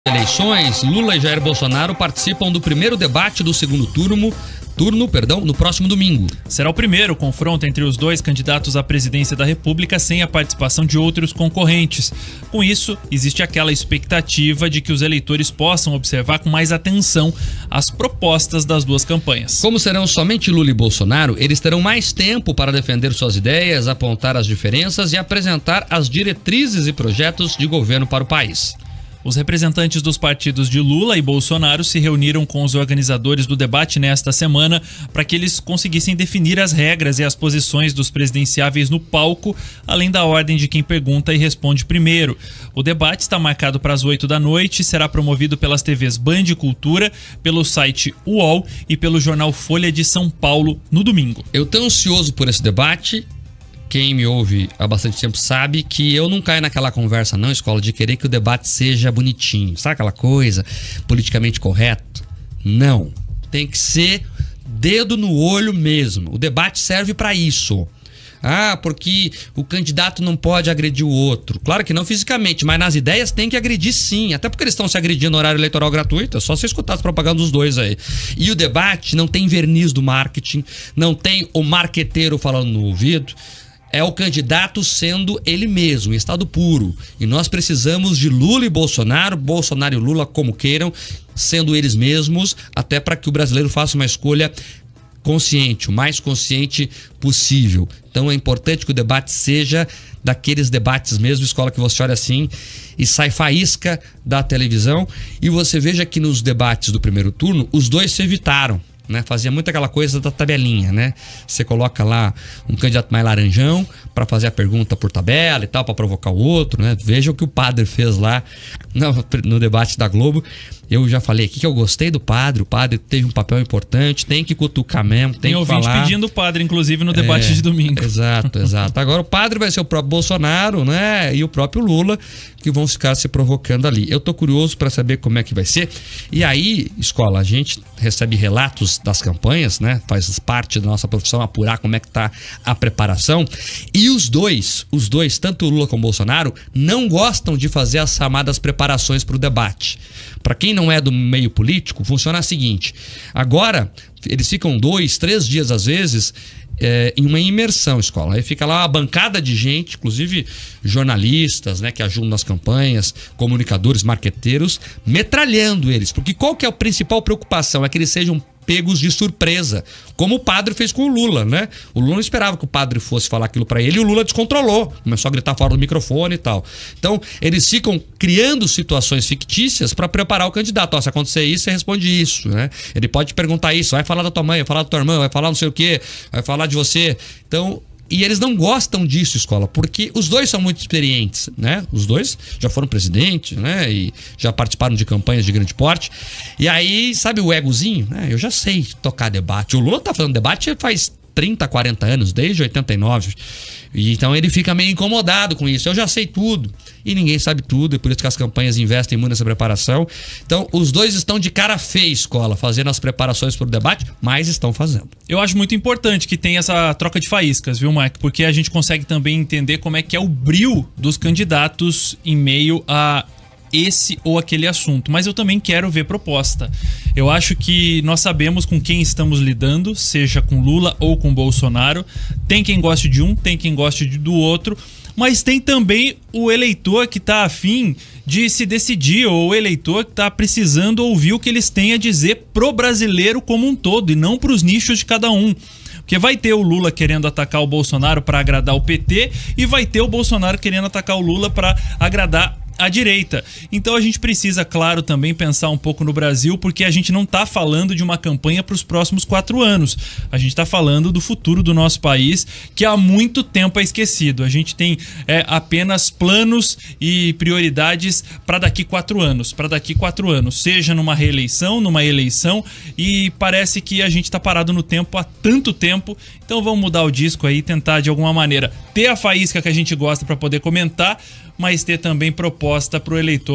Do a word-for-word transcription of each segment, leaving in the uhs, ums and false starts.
Eleições, Lula e Jair Bolsonaro participam do primeiro debate do segundo turno, turno, perdão, no próximo domingo. Será o primeiro confronto entre os dois candidatos à presidência da República sem a participação de outros concorrentes. Com isso, existe aquela expectativa de que os eleitores possam observar com mais atenção as propostas das duas campanhas. Como serão somente Lula e Bolsonaro, eles terão mais tempo para defender suas ideias, apontar as diferenças e apresentar as diretrizes e projetos de governo para o país. Os representantes dos partidos de Lula e Bolsonaro se reuniram com os organizadores do debate nesta semana para que eles conseguissem definir as regras e as posições dos presidenciáveis no palco, além da ordem de quem pergunta e responde primeiro. O debate está marcado para as oito da noite e será promovido pelas T Vs Band e Cultura, pelo site U O L e pelo jornal Folha de São Paulo no domingo. Eu estou ansioso por esse debate. Quem me ouve há bastante tempo sabe que eu não caio naquela conversa, não, escola, de querer que o debate seja bonitinho. Sabe aquela coisa politicamente correto? Não. Tem que ser dedo no olho mesmo. O debate serve para isso. Ah, porque o candidato não pode agredir o outro. Claro que não fisicamente, mas nas ideias tem que agredir sim. Até porque eles estão se agredindo no horário eleitoral gratuito. É só você escutar as propagandas dos dois aí. E o debate não tem verniz do marketing, não tem o marqueteiro falando no ouvido. É o candidato sendo ele mesmo, em estado puro. E nós precisamos de Lula e Bolsonaro, Bolsonaro e Lula, como queiram, sendo eles mesmos, até para que o brasileiro faça uma escolha consciente, o mais consciente possível. Então é importante que o debate seja daqueles debates mesmo, escola, que você olha assim e sai faísca da televisão. E você veja que nos debates do primeiro turno, os dois se evitaram. Né? Fazia muito aquela coisa da tabelinha, né? Você coloca lá um candidato mais laranjão para fazer a pergunta por tabela e tal, para provocar o outro, né? Veja o que o padre fez lá no, no debate da Globo. Eu já falei aqui que eu gostei do padre. O padre teve um papel importante, tem que cutucar mesmo, tem, tem que falar. Tem ouvinte pedindo o padre, inclusive, no debate é, de domingo. Exato, exato. Agora o padre vai ser o próprio Bolsonaro, né? E o próprio Lula, que vão ficar se provocando ali. Eu tô curioso para saber como é que vai ser. E aí, escola, a gente recebe relatos das campanhas, né? Faz parte da nossa profissão apurar como é que tá a preparação. E os dois, os dois, tanto o Lula como o Bolsonaro, não gostam de fazer as chamadas preparações para o debate. Para quem não é do meio político, funciona o seguinte: agora eles ficam dois, três dias às vezes é, em uma imersão, escola. Aí fica lá uma bancada de gente, inclusive jornalistas, né, que ajudam nas campanhas, comunicadores, marqueteiros, metralhando eles. Porque qual que é a principal preocupação? É que eles sejam pegos de surpresa, como o padre fez com o Lula, né? O Lula não esperava que o padre fosse falar aquilo pra ele e o Lula descontrolou, começou a gritar fora do microfone e tal. Então, eles ficam criando situações fictícias para preparar o candidato. Ó, se acontecer isso, você responde isso, né? Ele pode perguntar isso, vai falar da tua mãe, vai falar da tua irmã, vai falar não sei o quê, vai falar de você. Então, e eles não gostam disso, escola, porque os dois são muito experientes, né? Os dois já foram presidentes, né? E já participaram de campanhas de grande porte. E aí, sabe o egozinho? Né? Eu já sei tocar debate. O Lula tá fazendo debate faz trinta, quarenta anos, desde oitenta e nove. E então ele fica meio incomodado com isso. Eu já sei tudo. E ninguém sabe tudo, é por isso que as campanhas investem muito nessa preparação. Então, os dois estão de cara feia, escola, fazendo as preparações para o debate, mas estão fazendo. Eu acho muito importante que tenha essa troca de faíscas, viu, Mike? Porque a gente consegue também entender como é que é o brio dos candidatos em meio a esse ou aquele assunto, mas eu também quero ver proposta. Eu acho que nós sabemos com quem estamos lidando, seja com Lula ou com Bolsonaro. Tem quem goste de um, tem quem goste do outro, mas tem também o eleitor que está afim de se decidir, ou o eleitor que está precisando ouvir o que eles têm a dizer pro brasileiro como um todo e não pros nichos de cada um. Porque vai ter o Lula querendo atacar o Bolsonaro para agradar o P T e vai ter o Bolsonaro querendo atacar o Lula para agradar à direita. Então a gente precisa, claro, também pensar um pouco no Brasil, porque a gente não está falando de uma campanha para os próximos quatro anos. A gente está falando do futuro do nosso país, que há muito tempo é esquecido. A gente tem é, apenas planos e prioridades para daqui quatro anos, para daqui quatro anos, seja numa reeleição, numa eleição, e parece que a gente está parado no tempo há tanto tempo. Então vamos mudar o disco aí, tentar de alguma maneira ter a faísca que a gente gosta para poder comentar, mas ter também proposta para o eleitor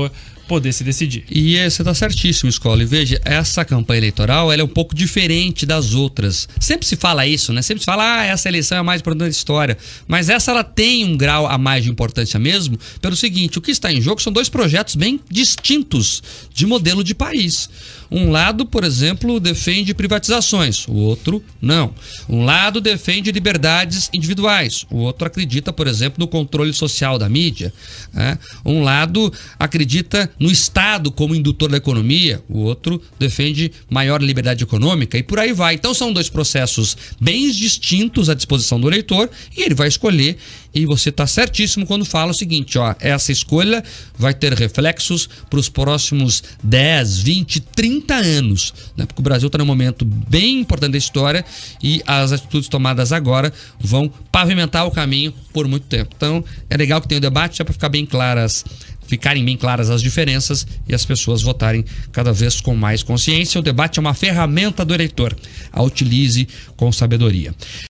poder se decidir. E você está certíssimo, Escola. E veja, essa campanha eleitoral ela é um pouco diferente das outras. Sempre se fala isso, né? Sempre se fala, ah, essa eleição é a mais importante da história. Mas essa ela tem um grau a mais de importância mesmo, pelo seguinte, o que está em jogo são dois projetos bem distintos de modelo de país. Um lado, por exemplo, defende privatizações, o outro não. Um lado defende liberdades individuais, o outro acredita, por exemplo, no controle social da mídia. Né? Um lado acredita no Estado como indutor da economia, o outro defende maior liberdade econômica e por aí vai. Então são dois processos bem distintos à disposição do eleitor e ele vai escolher. E você está certíssimo quando fala o seguinte, ó, essa escolha vai ter reflexos para os próximos dez, vinte, trinta anos, né? Porque o Brasil está num momento bem importante da história e as atitudes tomadas agora vão pavimentar o caminho por muito tempo. Então é legal que tenha o debate, é para ficar bem claras, ficarem bem claras as diferenças e as pessoas votarem cada vez com mais consciência. O debate é uma ferramenta do eleitor, a utilize com sabedoria.